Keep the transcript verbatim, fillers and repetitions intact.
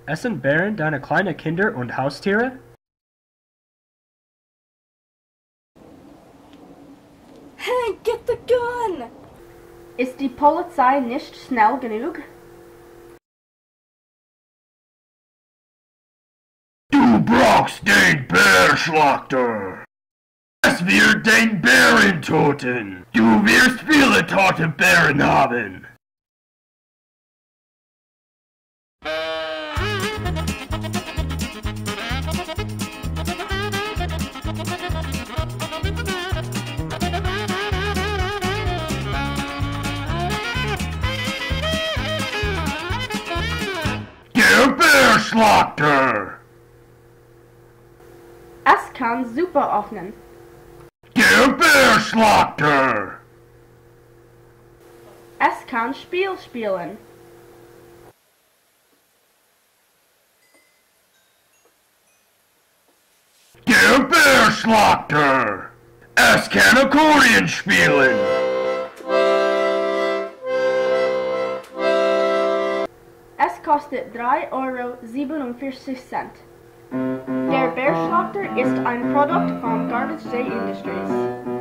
Essen Bären deine kleine Kinder und Haustiere? Hey, get the gun! Ist die Polizei nicht schnell genug? Du brauchst den Bärschlachter! Es wird den Bären töten! Du wirst viele tote Bären haben! Der Bärschlachter! Es kann Suppe öffnen. Der Bärschlachter! Es kann Spiel spielen. Der Bärschlachter! Es kann Akkordeon spielen! Es kostet drei Euro siebenundvierzig Cent. Der Bärschlachter ist ein Produkt von Garbage Day Industries.